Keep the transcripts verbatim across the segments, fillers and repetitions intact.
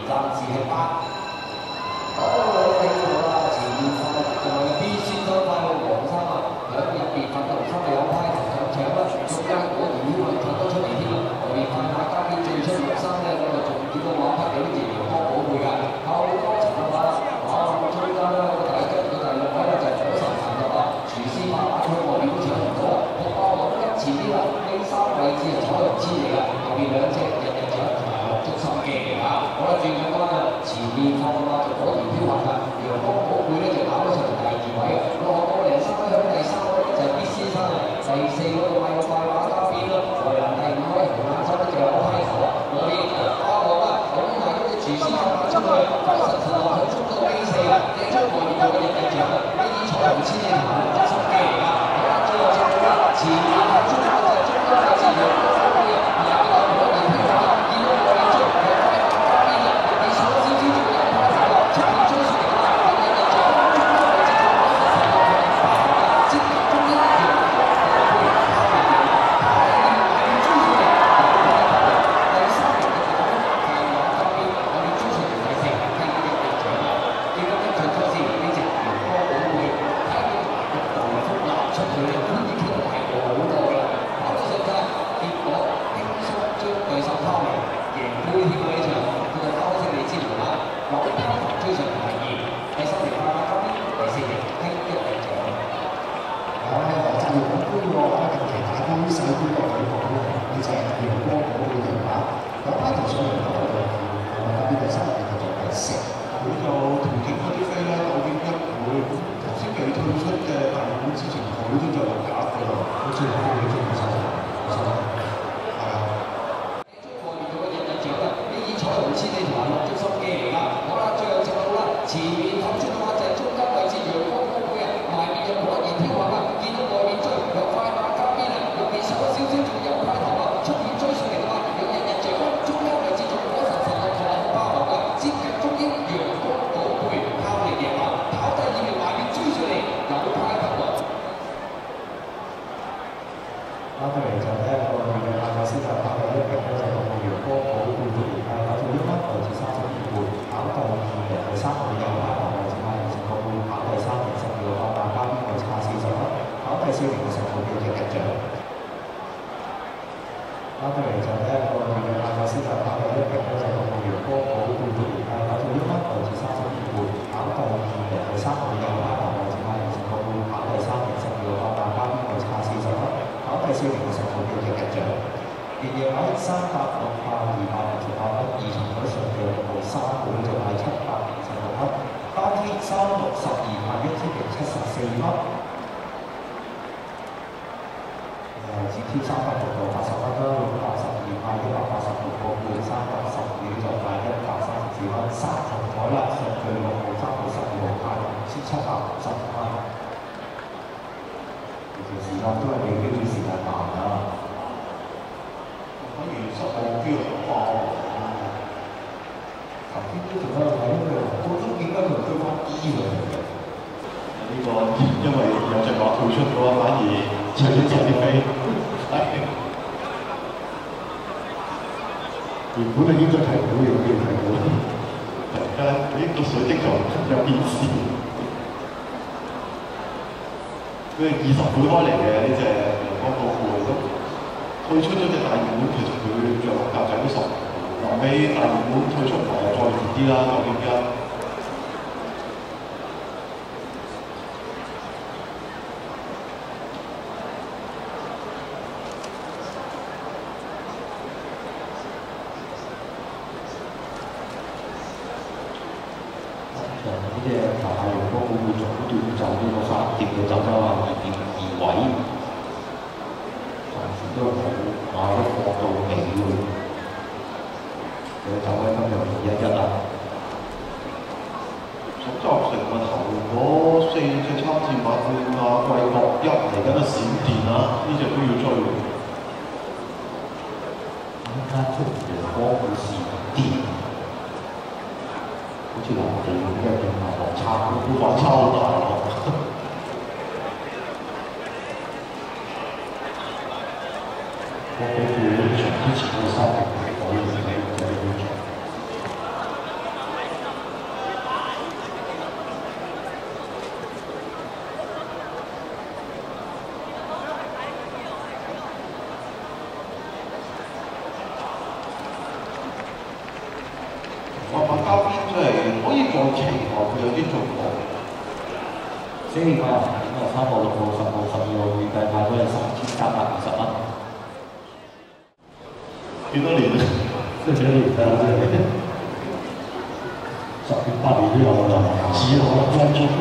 暫時係八。好，你好啦，前面快仲有 B 先生快樂黃生啊，響入邊發到三有派同上搶啦，中間果然呢位睇得出嚟添，後面快馬加邊最出六三咧，咁啊仲見到馬匹有啲治療多寶貝㗎，後多層嘅話啦，啊中間咧個第一個第六位咧就係火神神啦，廚師馬馬佢外面都搶唔到啊，學霸落得前啲啦，呢三位置係彩虹之嚟㗎，後面兩隻日日搶同埋落足心機嚟㗎，好啦轉咗關啦，前面放馬就果然飄滑㗎。陽光寶貝咧就跑咗上第二位啊，落個零三位響第三位就係 B 先生啊，第四嗰個快個快馬加邊啦，來臨第五位紅眼洲咧就有個批頭啊，我哋花王啊，咁埋嗰隻廚師就跑出去，火神神落響中到 B 四啊，掟出外面嗰個日日獎啊，呢啲彩虹千里同埋落足心機嚟㗎，好啦，最後隻股啦，前面係中間就係中間位置陽光寶貝啊，而家個果然飄滑，見到外面出係快馬加邊啊，你數少少仲有批頭啊，出面追上嚟㗎。 邊真係可以再期望佢有啲進步。 所以話咁啊，三號、六號、十號、十二號預計派都係三千三百二十蚊。 幾多年咧？ 即係幾多年㗎啦？即係十年八年都有啦，只可分鐘。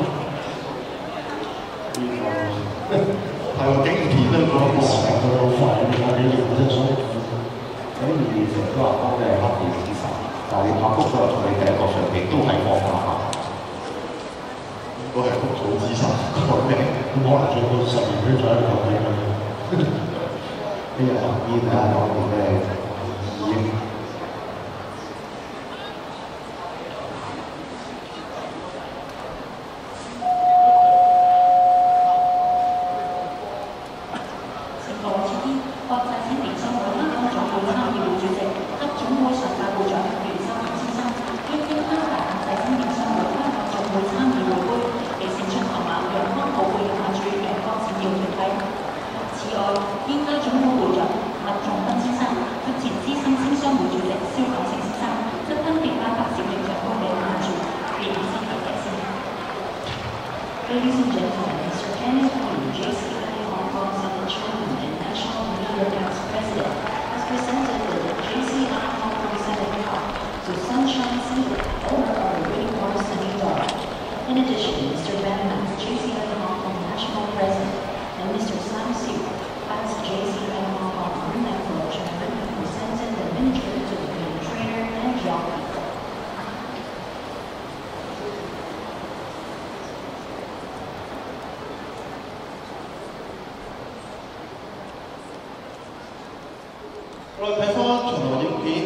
係喎，經典啊！嗰個時間都好快，你睇幾年真係所以。 咁而成都話講嘅係黑點之神，但係拍谷嗰日同你第一個上鏡都係放下下。 都係谷草之神講咩？ 咁可能做到十年都仲喺度講緊佢。 呢日旁邊睇下講啲咩意義。 Ladies and gentlemen, Mister Kenneth Wu, J C I Hong Kong Senate Chairman and National Media Tax President, has presented the J C I Hong Kong Senate Cup to Sunshine Singer, owner of the Winning Horse Sunny Dog. In addition, Mister Ben Mas, J C I Hong Kong National President, and Mister Sam Siu, as J C I Hong Kong National Chairman, presented the miniature to the main trainer and jockey. 我哋睇翻場內影片，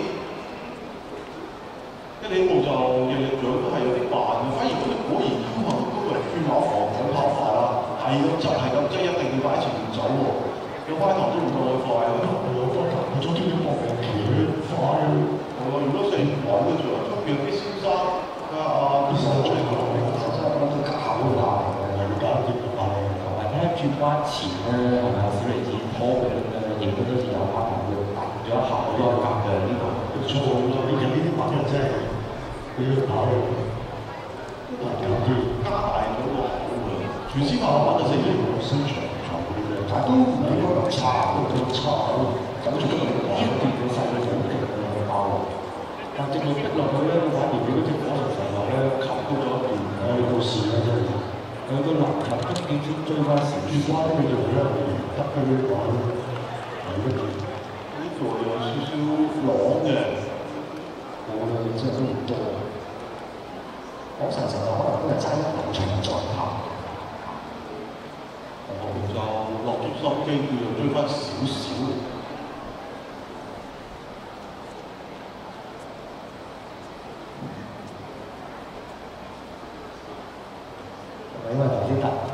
一起步就嘅力量都係有啲慢嘅，反而佢哋果然均衡都係轉馬房咁跑法啦，係咁就係咁，即係一定要擺前面走喎。有開頭都唔夠佢快啊！ 有開頭佢早啲都搏命騎快啊！ 係喎，如果四唔穩嘅，仲有出邊啲先生啊，啲手出嚟講，先生咁都搞下，係搞掂下。 同埋咧轉彎前咧，係咪有小離子拖佢咧，亦都好似有關係要揼咗一下好多格嘅呢個， 錯咯！呢啲呢啲馬真係你要跑，難搞啲， 加大嗰個口嘅，全司馬揾就四年冇升場場嘅，但係都唔應該咁差，都咁差咯，走出嚟講， 跌咗細嘅好勁嘅爆落，但係直落逼落去咧，反而俾嗰隻火神神落咧，冚高咗一段， 我哋到時咧真係。 佢個籃球都幾先追翻時， 轉彎都未做咗，得佢啲話係乜嘢？ 呢個有少少朗嘅， 我覺得真係都唔多。 火神神可能都係爭一兩場再跑， 後邊就落足心機，叫做追翻少少。 因為頭先搭